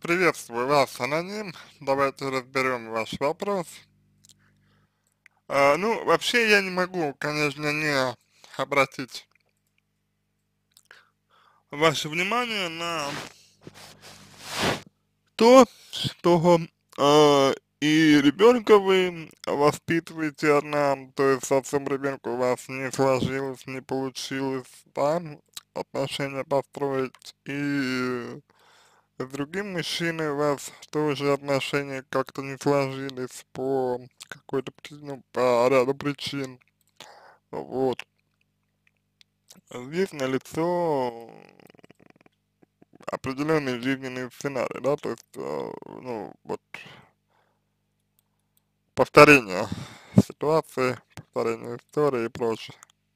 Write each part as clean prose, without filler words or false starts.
Приветствую вас, аноним. Давайте разберем ваш вопрос. Ну, вообще я не могу, конечно, не обратить ваше внимание на то, что и ребенка вы воспитываете одна, то есть с отцом ребенка у вас не сложилось, не получилось, да, отношения построить, и с другим мужчиной у вас тоже отношения как-то не сложились по какой-то причине, по ряду причин. Вот. Здесь налицо определенный жизненный сценарий, да, то есть, ну, вот, повторение ситуации, повторение истории и прочее.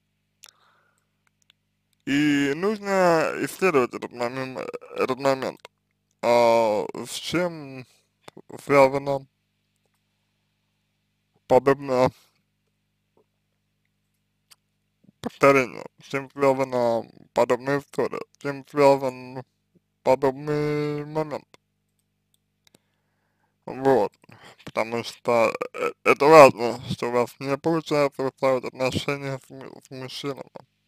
И нужно исследовать этот момент. С чем связано подобное повторение, с чем связана подобная история, с чем связан подобный момент. Вот, потому что это важно, что у вас не получается выстраивать отношения с мужчиной,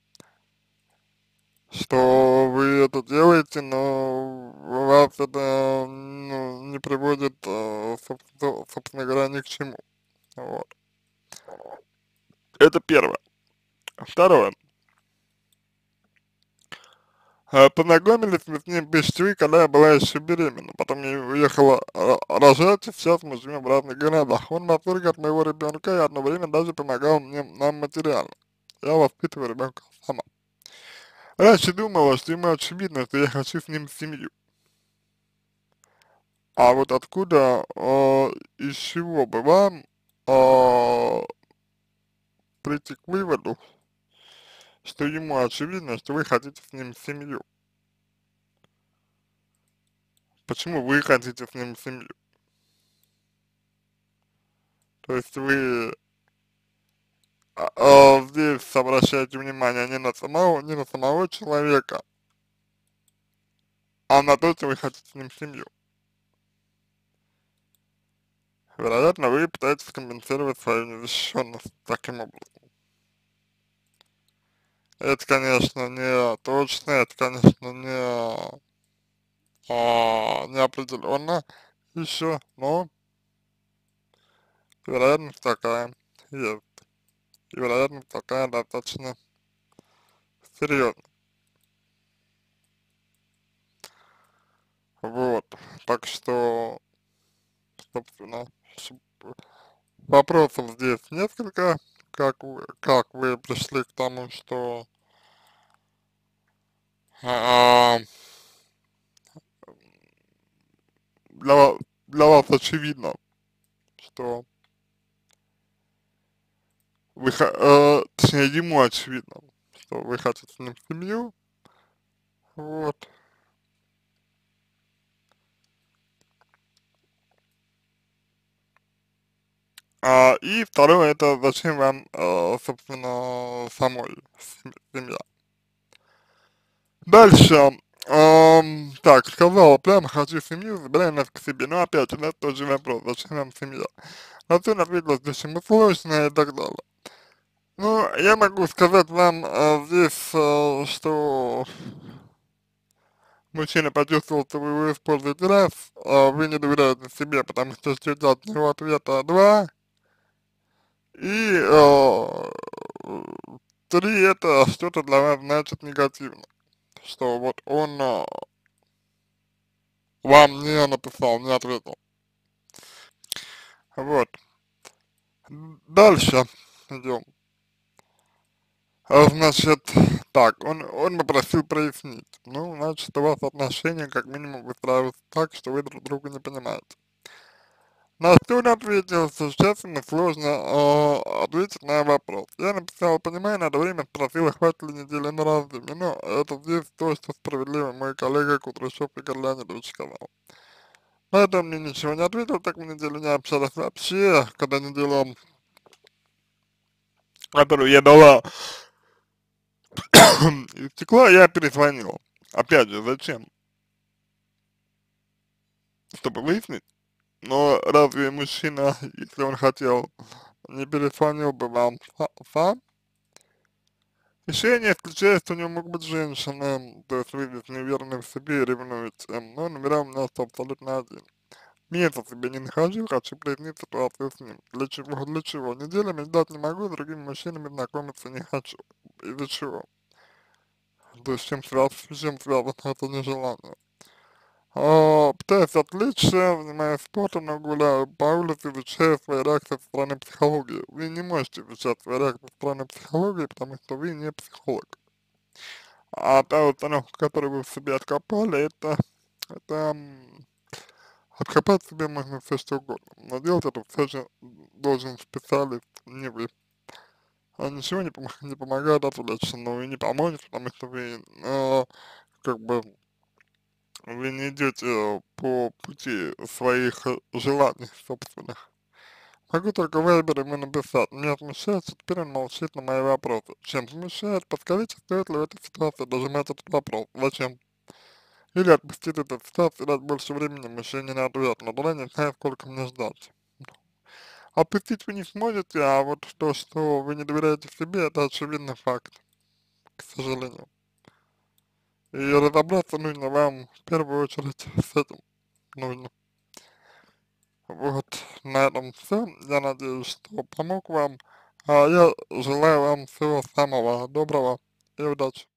что вы это делаете, но у вас это, ну, не приводит, собственно говоря, ни к чему. Вот. Это первое. Второе. Познакомились мы с ним без ЧВ, когда я была еще беременна. Потом я уехала рожать, и сейчас мы живем в разных городах. Он в восторге от моего ребенка и одно время даже помогал нам материально. Я воспитываю ребенка сама. Раньше думала, что ему очевидно, что я хочу с ним семью. А вот откуда, из чего бы вам а, прийти к выводу, что ему очевидно, что вы хотите с ним семью? Почему вы хотите с ним семью? То есть вы здесь обращайте внимание не на самого человека, а на то, что вы хотите с ним семью. Вероятно, вы пытаетесь компенсировать свою незащищенность таким образом. Это, конечно, не точно, это, конечно, не определенно еще, но вероятность такая есть. И вероятность такая достаточно серьезная. Вот. Так что, собственно, вопросов здесь несколько, как вы пришли к тому, что а, для вас очевидно, что точнее, ему очевидно, что вы хотите с ним семью, вот. И второе, это зачем вам, собственно, самой семья. Дальше, так, сказала, прям хочу семью, забирай нас к себе. Но опять же, да, тот же вопрос, зачем вам семья? На то он ответил, зачем ему сложно и так далее. Ну, я могу сказать вам здесь, что мужчина почувствовал, что вы его используете раз, а вы не доверяете себе, потому что ждете от него ответа два, и три, это что-то для вас значит негативно, что вот он вам не написал, не ответил. Вот. Дальше идем. Значит, так, он попросил прояснить. Ну, значит, у вас отношения как минимум выстраиваются так, что вы друг друга не понимаете. На что он ответил, что сейчас ему сложно ответить на вопрос. Я написал, понимаю, надо время спросил, хватит ли недели на раздумье, но это здесь то, что справедливо мой коллега Кудряшов Игорь Леонидович сказал. На это он мне ничего не ответил, так мы неделю не общались вообще, когда неделю, которую я дала, истекла, я перезвонил. Опять же, зачем? чтобы выяснить, но разве мужчина, если он хотел, не перезвонил бы вам сам? Решение, если честно, у него могут быть женщины, то есть вы здесь неуверены в себе и ревнуете, но номера у меня абсолютно один. Месяц себе не нахожу, хочу прояснить ситуацию с ним. Для чего? Для чего? Неделями ждать не могу, с другими мужчинами знакомиться не хочу. Из-за чего? То есть с чем связано это нежелание? Пытаюсь отвлечься, занимаюсь спортом, но гуляю по улице, изучаю свои реакции со стороны психологии. Вы не можете изучать свои реакции со стороны психологии, потому что вы не психолог. А та установка, которую вы в себе откопали, это откопать себе можно все что угодно. Но делать это все же должен специалист, не вы. А ничего не помогает отвлечься, но и не поможет, потому что вы, как бы, вы не идете по пути своих желаний собственных. Могу только выбор ему написать. Меня смущает, что теперь он молчит на мои вопросы. Чем смущает? Подскажите, стоит ли в этой ситуации дожимать этот вопрос? Зачем? Или отпустить эту ситуацию и дать больше времени мужчине на ответ, но тогда не знаю, сколько мне ждать. Отпустить вы не сможете, а вот то, что вы не доверяете себе, это очевидный факт, к сожалению. И разобраться нужно вам в первую очередь с этим нужно. Вот, на этом все. Я надеюсь, что помог вам. А я желаю вам всего самого доброго и удачи.